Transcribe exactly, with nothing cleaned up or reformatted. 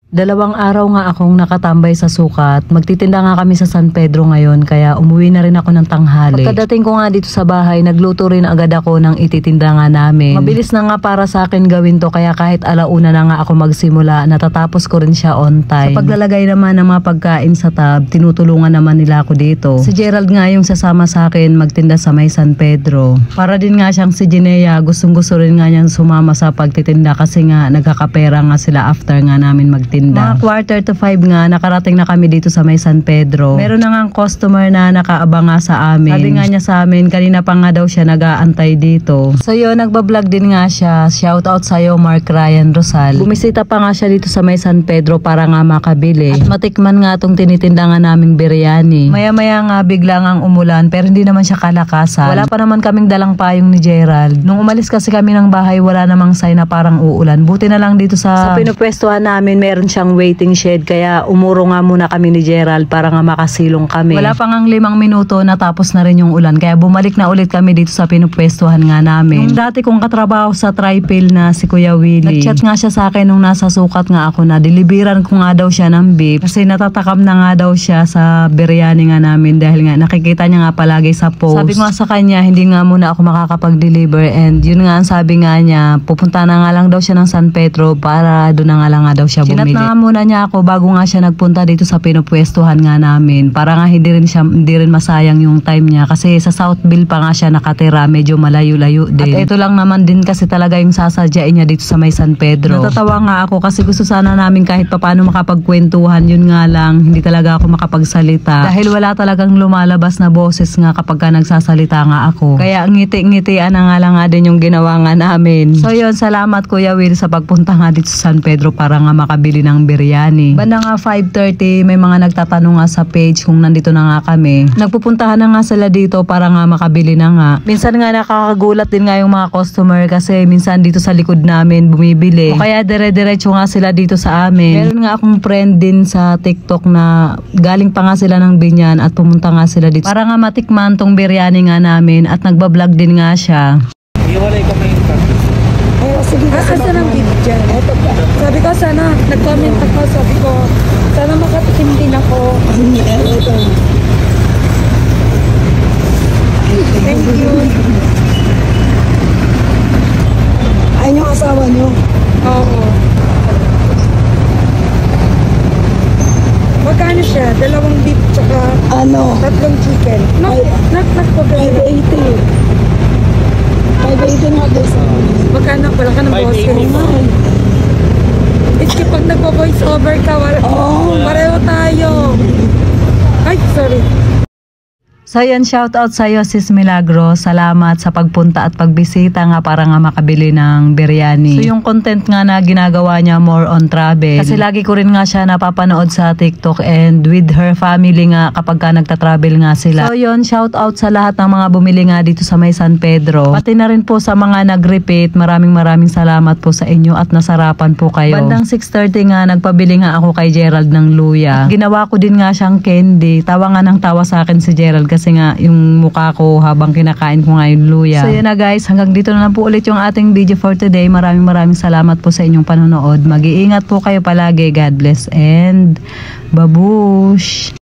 Dalawang araw nga akong nakatambay sa sukat. Magtitinda nga kami sa San Pedro ngayon kaya umuwi na rin ako ng tanghali. Pagkadating ko nga dito sa bahay, nagluto rin agad ako ng ititinda nga namin. Mabilis na nga para sa akin gawin to kaya kahit alauna na nga ako magsimula, natatapos ko rin siya on time. Sa paglalagay naman ng mga pagkain sa tab, tinutulungan naman nila ako dito. Si Gerald nga yung sasama sa akin magtinda sa may San Pedro. Para din nga siyang si Ginea, gustong gusto rin nga niyang sumama sa pagtitinda kasi nga nagkakapera nga sila after nga namin magtinda. Mga quarter to five nga, nakarating na kami dito sa may San Pedro. Meron na nga customer na nakaabang nga sa amin. Sabi nga niya sa amin, kanina pa nga daw siya nag-aantay dito. So yun, nagbablog din nga siya. Shout out sa'yo, Mark Ryan Rosal. Bumisita pa nga siya dito sa may San Pedro para nga makabili. At matikman nga tong tinitinda nga naming biryani. Maya-maya nga bigla nga umulan pero hindi naman siya kalakasan. Wala pa naman kaming dalang payong ni Gerald. Nung umalis kasi kami ng bahay, wala namang sign na parang uulan. Buti na lang dito sa, sa pinupwestuhan namin, meron siyang waiting shed kaya umuro nga muna kami ni Gerald para nga makasilong kami. Wala pa ngang limang minuto natapos na rin yung ulan kaya bumalik na ulit kami dito sa pinupwestuhan nga namin. Yung dati kong katrabaho sa Tripil na si Kuya Willie, nagchat nga siya sa akin nung nasa sukat nga ako na deliveran ko nga daw siya ng beef kasi natatakam na nga daw siya sa biryani nga namin dahil nga nakikita niya nga palagi sa post. Sabi ko nga sa kanya hindi nga muna ako makakapag-deliver and yun nga ang sabi nga niya pupunta na nga lang daw siya ng San Pedro para doon na nga lang nga daw siya bumili. Na nga muna niya ako bago nga siya nagpunta dito sa pinupwestuhan nga namin para nga hindi rin siya hindi rin masayang yung time niya kasi sa Southville pa nga siya nakatira, medyo malayo-layo din. At ito lang naman din kasi talaga yung sasadyain niya dito sa may San Pedro. Natatawa nga ako kasi gusto sana namin kahit papaano makapagkwentuhan, yun nga lang hindi talaga ako makapagsalita dahil wala talagang lumalabas na boses nga kapag ka nagsasalita nga ako. Kaya ngiti-ngitian na nga lang nga din yung ginawa nga namin. So yun, salamat Kuya Will sa pagpunta nga dito sa San Pedro para nga makabili ng biryani. Banda nga five thirty, may mga nagtatanong nga sa page kung nandito na nga kami. Nagpupuntahan na nga sila dito para nga makabili na nga. Minsan nga nakakagulat din nga yung mga customer kasi minsan dito sa likod namin bumibili. O kaya dire-diretso nga sila dito sa amin. Meron nga akong friend din sa TikTok na galing pa nga sila ng Binyan at pumunta nga sila dito para nga matikman tong biryani nga namin at nagbablog din nga siya. Iwalay ka may Ay, oh, sige. Ah, asa ng video dyan? Sabi ko, sana, nag-comment ako, sabi ko, sana makatikim din ako. Thank you. Ayun yung asawa nyo? Oo. Magkano siya? Dalawang beef, tsaka Ano? tatlong chicken. Nak, nak, nak, five eighty. five eighty nga this. magkano? Wala ka ng boss ko. Iski pag nagpo-voice over ka, wala, Oo. pareho tayo. Ay, sorry. So yan, shout out sa iyo Sis Milagro. Salamat sa pagpunta at pagbisita nga para nga makabili ng biryani. So yung content nga na ginagawa niya more on travel. Kasi lagi ko rin nga siya napapanood sa TikTok and with her family nga kapag ka nagta-travel nga sila. So yun, shout out sa lahat ng mga bumili nga dito sa may San Pedro. Pati na rin po sa mga nag-repeat. Maraming maraming salamat po sa inyo at nasarapan po kayo. Bandang six thirty nga nagpabili nga ako kay Gerald ng luya. At ginawa ko din nga siyang candy. Tawa nga ng tawa sa akin si Gerald kasi nga yung mukha ko habang kinakain ko nga yung luya. So yun na guys, hanggang dito na lang po ulit yung ating video for today. Maraming maraming salamat po sa inyong panonood. Mag-iingat po kayo palagi. God bless and babush!